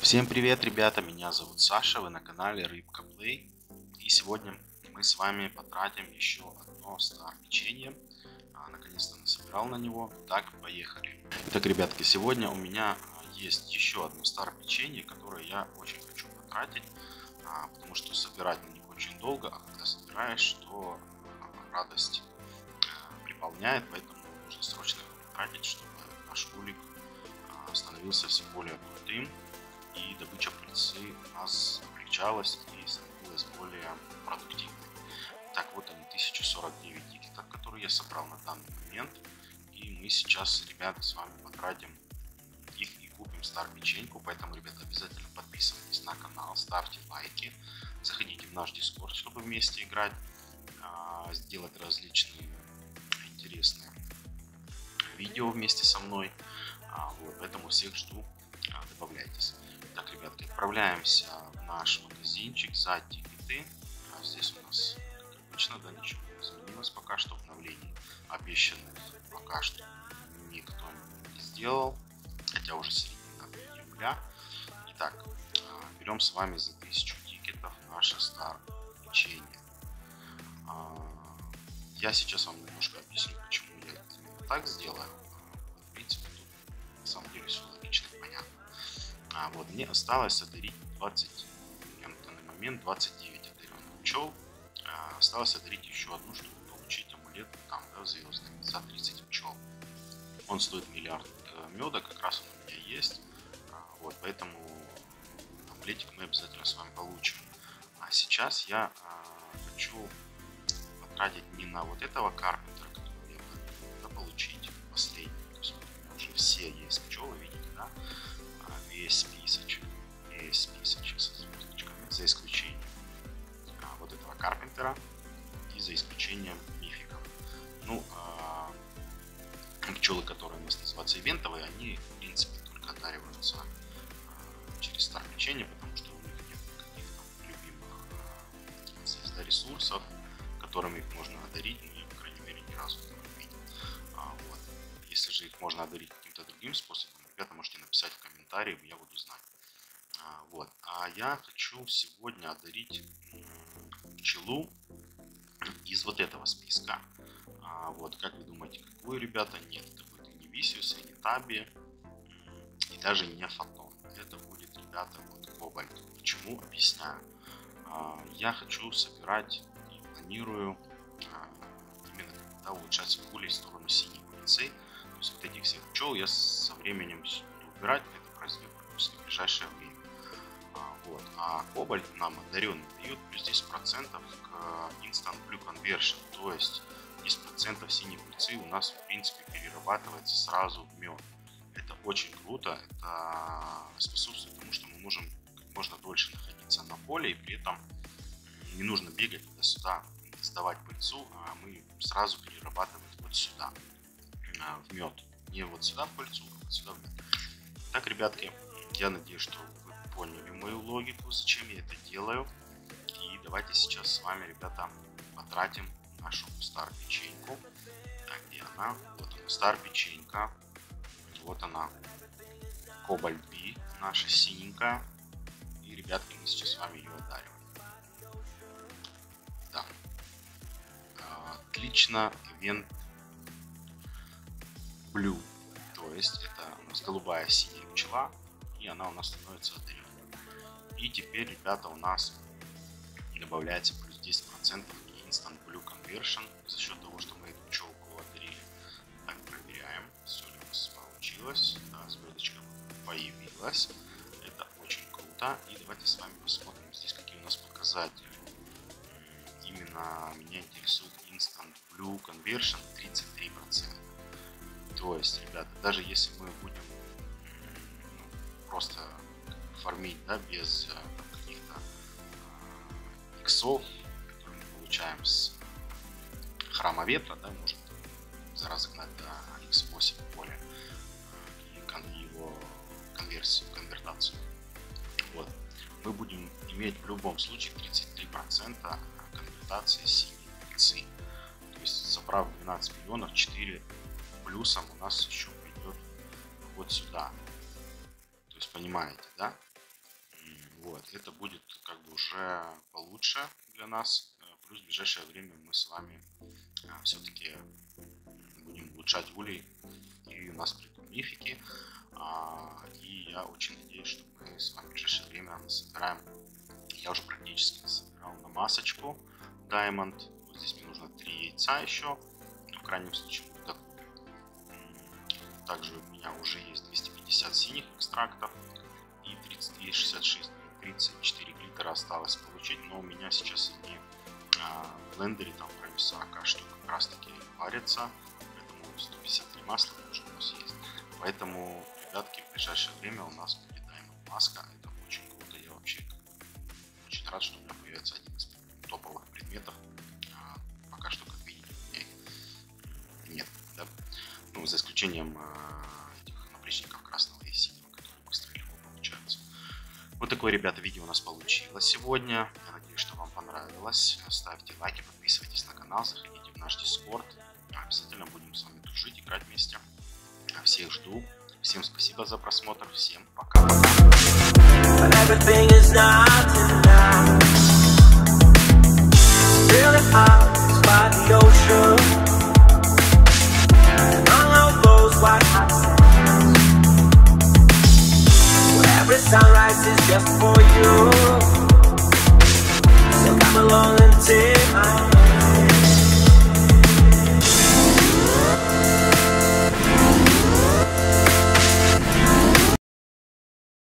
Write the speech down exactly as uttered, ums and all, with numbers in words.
Всем привет, ребята! Меня зовут Саша, вы на канале Рыбка Плей. И сегодня мы с вами потратим еще одно стар печенье. А, Наконец-то насобирал на него. Так, поехали. Итак, ребятки, сегодня у меня есть еще одно стар печенье, которое я очень хочу потратить, а, потому что собирать на них очень долго, а когда собираешь, то а, радость а, приполняет, поэтому нужно срочно его потратить, чтобы наш улик а, становился все более крутым. И добыча пыльцы у нас облегчалась и становилась более продуктивной. Так, вот они, тысяча сорок девять тикетов, которые я собрал на данный момент. И мы сейчас, ребята, с вами потратим их и купим стар печеньку. Поэтому, ребята, обязательно подписывайтесь на канал, ставьте лайки, заходите в наш дискорд, чтобы вместе играть, сделать различные интересные видео вместе со мной. Вот, поэтому всех жду, добавляйтесь. Так, ребятки, отправляемся в наш магазинчик за тикеты. А здесь у нас, как обычно, да, ничего не изменилось пока что. Обновлений обещанных пока что никто не сделал, хотя уже середина июля. Итак, берем с вами за тысячу тикетов наше стар печенье. Я сейчас вам немножко объясню, почему я именно так сделаю. В принципе, тут на самом деле все логично и понятно. А вот мне осталось одарить двадцать, на данный момент двадцать девять одаренных пчел. А, осталось одарить еще одну, чтобы получить амулет там, да, звездный, за тридцать пчел. Он стоит миллиард э, меда, как раз он у меня есть. А, вот, поэтому амулетик мы обязательно с вами получим. А сейчас я а, хочу потратить не на вот этого карпентера, которого я хотел, а получить последний. То есть уже все есть пчелы, видите, да? Весь списочек, весь списочек со звездочками, за исключением а, вот этого карпентера и за исключением мификов. Ну, а, пчелы, которые у нас называются ивентовые, они, в принципе, только одариваются а, через стар печенье, потому что у них нет каких-то любимых а, звезда ресурсов, которыми их можно одарить, но я, по крайней мере, ни разу этого не видел. А, вот. Если же их можно одарить каким-то другим способом, ребята, можете написать в комментариях, я буду знать. А, вот. А я хочу сегодня одарить пчелу из вот этого списка. А, вот, как вы думаете, какую, ребята? Нет, это будет и не Висиус, и не Таби, и даже не Фотон. Это будет, ребята, вот Кобальт. Почему? Объясняю. А, я хочу собирать и планирую а, именно да, улучшать свой улей в сторону синей пыльцы. То есть вот этих всех пчел я со временем буду убирать, это произойдет в ближайшее время. А, вот. А кобальт нам одаренный дает плюс десять процентов к Instant Blue Conversion, то есть десять процентов синей пыльцы у нас в принципе перерабатывается сразу в мед. Это очень круто, это способствует тому, что мы можем как можно дольше находиться на поле, и при этом не нужно бегать туда-сюда, сдавать пыльцу, а мы сразу перерабатывать вот сюда в мед. Не вот сюда в пыльцу, а вот сюда в мед. Так, ребятки, я надеюсь, что вы поняли мою логику, зачем я это делаю. И давайте сейчас с вами, ребята, потратим нашу стар печеньку. Так, где она? Вот она, стар печенька. Вот она, Кобальт Би, наша синенькая. И, ребятки, мы сейчас с вами ее одариваем. Да. Отлично, ивент Blue, то есть это у нас голубая синяя пчела, и она у нас становится одаренной. И теперь, ребята, у нас добавляется плюс десять процентов Instant Blue Conversion за счет того, что мы эту пчелку одарили. Так, проверяем, все ли у нас получилось. Да, звездочка появилась. Это очень круто. И давайте с вами посмотрим здесь, какие у нас показатели. Именно меня интересует Instant Blue Conversion тридцать три процента. То есть, ребята, даже если мы будем ну, просто фармить, да, без каких-то э, иксов, которые мы получаем с храма ветра, да, можем разогнать до икс восемь поля и кон его конверсию, конвертацию. Вот. Мы будем иметь в любом случае тридцать три процента конвертации синей пыльцы. То есть, собрав двенадцать миллионов, четыре плюсом у нас еще придет вот сюда. То есть, понимаете, да? Вот, это будет как бы уже получше для нас. Плюс в ближайшее время мы с вами все-таки будем улучшать улей. И у нас придут мифики. И я очень надеюсь, что мы с вами в ближайшее время насобираем. Я уже практически насобирал на масочку Diamond. Вот здесь мне нужно три яйца еще. В крайнем случае буду докупить. Также у меня уже есть двести пятьдесят синих экстрактов и тридцать три шестьдесят шесть. тридцать четыре глиттера осталось получить, но у меня сейчас они а, в блендере там в районе сорока штук как раз таки парятся, поэтому сто пятьдесят три масла уже у нас есть. Поэтому, ребятки, в ближайшее время у нас будет Diamond маска, это очень круто, я вообще очень рад, что у меня появится один из топовых предметов. А, пока что, как видите, у меня их нет, да? Ну, за исключением а, этих наплечников красного и синего, которые быстро и легко получаются. Вот такое, ребята, видео у нас получилось сегодня. Я надеюсь, что вам понравилось. Ставьте лайки, подписывайтесь на канал, заходите в наш Discord. Обязательно будем с вами дружить, играть вместе. Всех жду. Всем спасибо за просмотр. Всем пока.